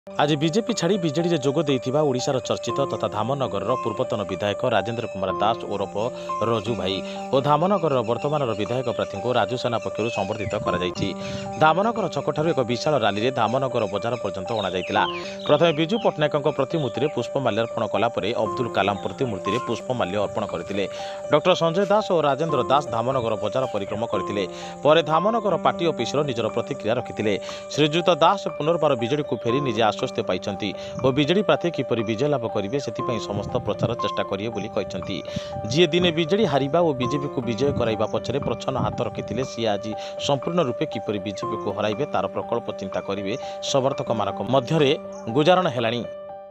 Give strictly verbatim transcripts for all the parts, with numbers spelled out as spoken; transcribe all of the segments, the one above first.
आज बीजेपी छाड़ी बीजेडी जोग देइथिबा ओडिशार चर्चित तथा धामनगर पूर्वतन विधायक राजेन्द्र कुमार दास ओरफ रजू भाई और धामनगर वर्तमान विधायक प्रार्थी को राजू सेना पक्षर संबर्धित कर धामनगर छकठार एक विशाल रैली में धामनगर बजार पर्यंत अणा प्रथम विजु पट्टनायक प्रतिमूर्ति में पुष्पमाल्यार्पण कलापर अब्दुल कलाम प्रतिमूर्ति में पुष्पमाल्य अर्पण करते डॉक्टर संजय दास और राजेन्द्र दास धामनगर बजार परिक्रमा करते धामनगर पार्टी ऑफिस निजर प्रतिक्रिया रखिते श्रीजुत दास पुनर्बार बीजेडी को फेरी निजे आश्वस्त पाई और बीजेडी प्रार्थी किपरि विजय लाभ करेंगे से समस्त प्रचार चेष्टा करेंगे जी दिने बीजेडी हारिबा और बीजेपी को विजय कराइबा पछरे प्रच्छन्न हाथ रखिते सी आज संपूर्ण रूपे किपरि बीजेपी को हराइबे तार प्रकल्प चिंता करेंगे समर्थक मानक मध्यरे गुजारण हेलानी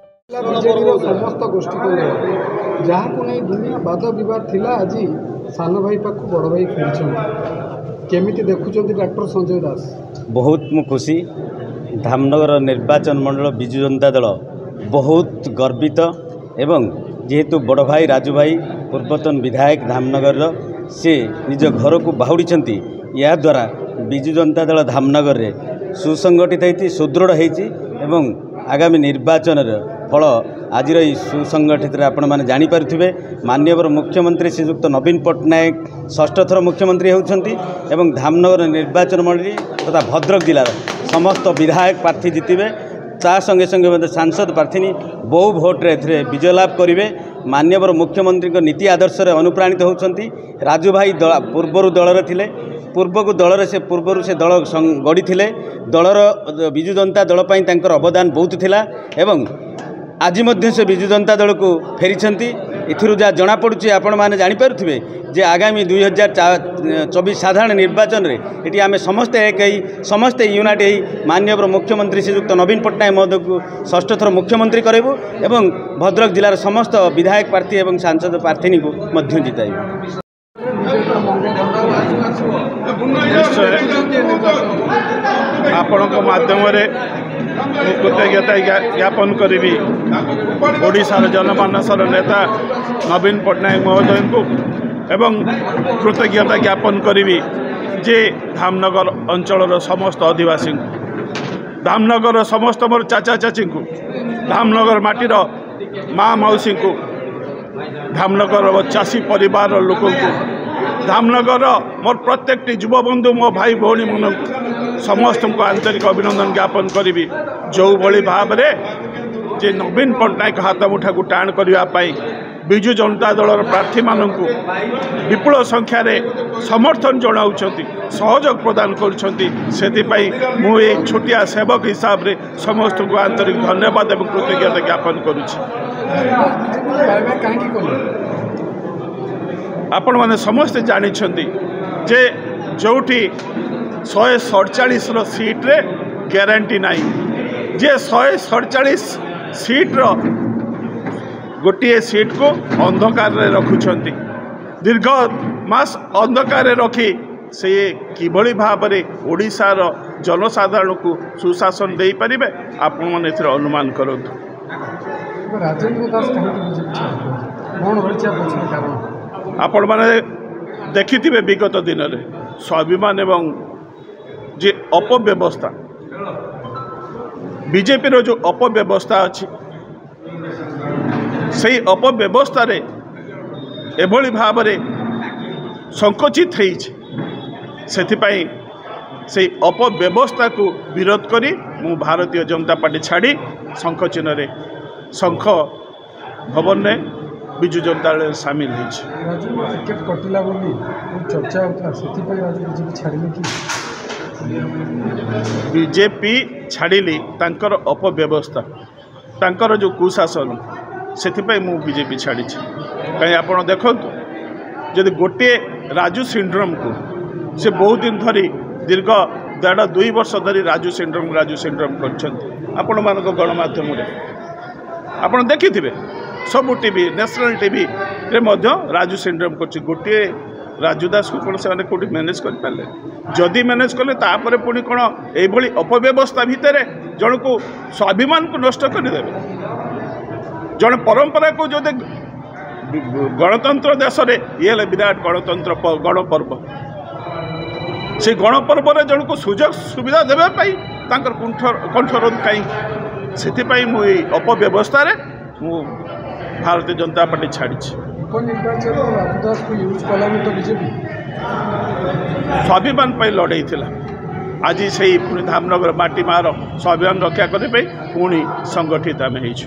समस्त गोष्ठी जहाँ नहीं दुनिया वाद बद थिला आज सान भाई पाख बड़ भाई फेरी केमिति देखुचंती डॉक्टर संजय दास बहुत मु खुशी धामनगर निर्वाचन मंडल विजु जनता दल बहुत गर्वित एवं जेहेतु बड़ भाई राजू भाई पूर्वतन विधायक धामनगर से निज घर को बाहुड़ी या द्वारा विजु जनता दल धामनगर रे सुसंगठित होती सुदृढ़ होती एवं आगामी निर्वाचन फल आज सुसंगठित आपण मैंने जानीपे माननीय मुख्यमंत्री श्रीजुक्त नवीन पट्टनायक षष्ठ थर मुख्यमंत्री होती एवं धामनगर निर्वाचन मंडली तथा भद्रक जिलार समस्त विधायक प्रार्थी जितबे ता संगे संगे सांसद प्रार्थी बहु भोट्रे विजय लाभ करेंगे माननीय मुख्यमंत्री नीति आदर्श अनुप्राणित होती राजू भाई दल पूर्वर दलर थिले पूर्व दलर से पूर्वर से दल गढ़ी दलर विजु जनता दल पर अवदान बहुत थिला एवं आज मध्य से विजु जनता दल को फेरी एथिरु जहाँ जना पड़ुछि आपण माने जानि पारुथिबे जे आगामी दुई हजार चौबीस साधारण निर्वाचन रे एटी आमे समस्ते एक ही समस्ते यूनाइट ही माननीय मुख्यमंत्री श्रीजुक्त नवीन पट्टनायक महोदय को षष्ठ थर मुख्यमंत्री करेबु एवं भद्रक जिलार समस्त विधायक प्रार्थी एवं सांसद प्रार्थी को मध्य जिताइबु। आपण माध्यम कृतज्ञता ज्ञापन करी ओडिशार जनमानसर नेता नवीन पट्टनायक महोदय को एवं कृतज्ञता ज्ञापन करी जे धामनगर अंचल समस्त आदिवासी धामनगर समस्त मोर चाचा चाची को धामनगर माटीर माँ मौसी को धामनगर चाषी परिवार लोक को धामनगर मोर प्रत्येक युवबंधु मो भाई भौणी मन समस्त को आंतरिक अभिनंदन ज्ञापन करी जो भली भाव जे नवीन पट्टनायक हाथ मुठा को टाण करने विजु जनता दलर प्रार्थी मानक विपुल संख्यार समर्थन जनाऊँ सहयोग प्रदान कर छोटिया सेवक हिसाब से समस्त को आंतरिक धन्यवाद और कृतज्ञता ज्ञापन करुच्ची। आपण मैंने समस्ते जानी जे जोठी शहे सड़चाश सीट्रे ग्यारंटी नहीं जे शहे सड़चाश सीट्र गोटे सीट को अंधकार रखुंट दीर्घ मास अंधकार रखी से किभली भाव में ओडिशार जनसाधारण को सुशासन दे पारे आपण मैंने अनुमान करूँ। आपण मैंने देखिथिबे विगत दिन में स्वाभिमान एवं जे अपव्यवस्था बीजेपी रो जो अपव्यवस्था अच्छी से अपव्यवस्था रे एभली भाव में संकुचित से अपव्यवस्था को विरोध करी मु भारतीय जनता पार्टी छाड़ी शंख चिन्ह रे शंख भवन में विजु जनता दल सामिल बीजेपी छाड़ी तांकर अपव्यवस्था तांकर जो कुशासन से बीजेपी छाड़ी कहीं आप देखु जदि गोटे राजू सिंड्रोम को से बहुत दिन धरी दीर्घ देढ़ दुई वर्ष धरी राजू सिंड्रोम राजू सिंड्रोम कर मान गणमाध्यम आप देखिथे सबू टीवी नेशनल टीवी रे मध्य राजू सिंड्रोम कर गोटे राजू दास को कौन से कौटी मैनेज कर पारे जदि मैनेज कले तापर पुणी कौन यही अपव्यवस्था भितर जन को स्वाभिमान को नष्ट करदे जन परंपरा को जो गणतंत्र देश में ये विराट गणतंत्र गणपर्व से गणपर्व जन को सुजोग सुविधा देवाई कंठरोध कहीं ସେଥିପାଇଁ ମୁଁ ଏଇ ଅପବ୍ୟବସ୍ଥାରେ ମୁଁ ଭାରତୀୟ ଜନତା ପାର୍ଟି ଛାଡ଼ିଛି। उपनिर्वाचन राजू दास को यूज कलानी तो बीजेपी स्वाभिमान पर लड़ाई थिला आज से पुणी धामनगर माटी मार स्वाभिमान रक्षा करने पुणी संगठित आम हो।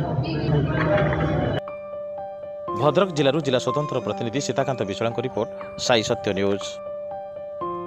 भद्रक जिलूर जिला स्वतंत्र प्रतिनिधि सीताकांत विश्वाल रिपोर्ट साई सत्य न्यूज।